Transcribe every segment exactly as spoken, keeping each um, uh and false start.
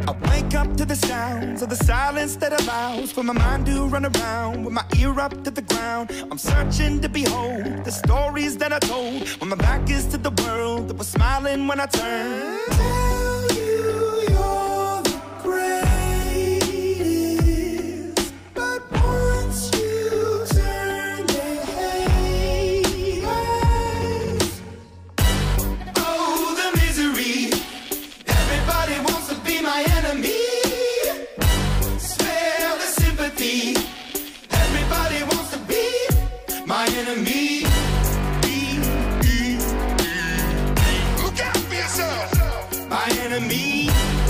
I wake up to the sounds of the silence that allows for my mind to run around with my ear up to the ground. I'm searching to behold the stories that I told when my back is to the world that was smiling when I turned. Tell you you're the greatest, but once you turn, they hate us. Oh, the misery. Everybody wants to be my enemy. Spare the sympathy. Everybody wants to be my enemy. Look out for yourself. My enemy.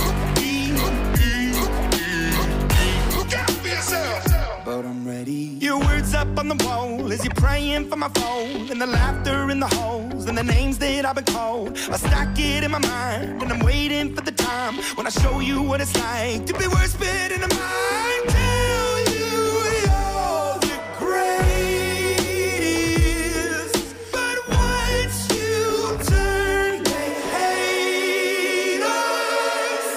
Look out for yourself. But I'm ready. Your words up on the wall as you're praying for my phone, and the laughter in the holes and the names that I've been called. I stack it in my mind and I'm waiting for the time when I show you what it's like to be worse fit in the mind. Tell you you're the greatest, but once you turn, they hate us.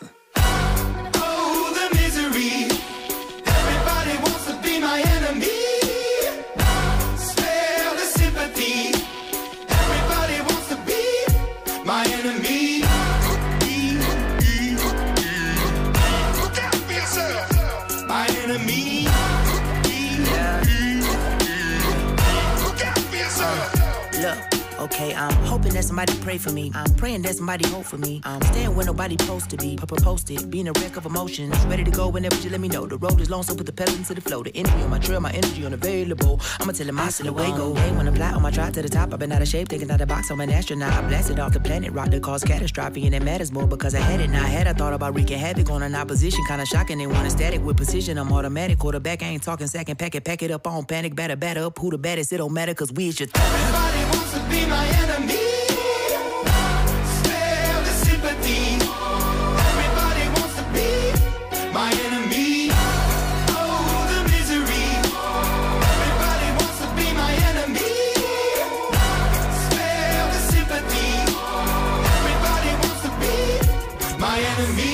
Oh, the misery. Everybody wants to be my enemy. Spare the sympathy. Everybody wants to be my enemy. Look out for yourself. My enemy. Look out for yourself. Look, okay, I'm hoping that somebody pray for me. I'm praying that somebody hope for me. I'm staying where nobody supposed to be. Papa posted, being a wreck of emotions. Ready to go whenever you let me know. The road is long, so put the pedal into the flow. The energy on my trail, my energy unavailable. I'ma tell him I still away go. Hey, when I fly on my drive to the top, I've been out of shape, thinking out of the box. I'm an astronaut. I blasted off the planet, rock that caused catastrophe, and it matters more because I had it. Now I had I thought about wreaking havoc on an opposition, kinda shocking. They want a static with precision. I'm automatic, quarterback. I ain't talking second, pack it, pack it up on panic, batter, batter up. Who the baddest? It don't matter, cause we is your Everybody wants to be my enemy. Spare the sympathy. Everybody wants to be my enemy. Oh, the misery. Everybody wants to be my enemy. Spare the sympathy. Everybody wants to be my enemy.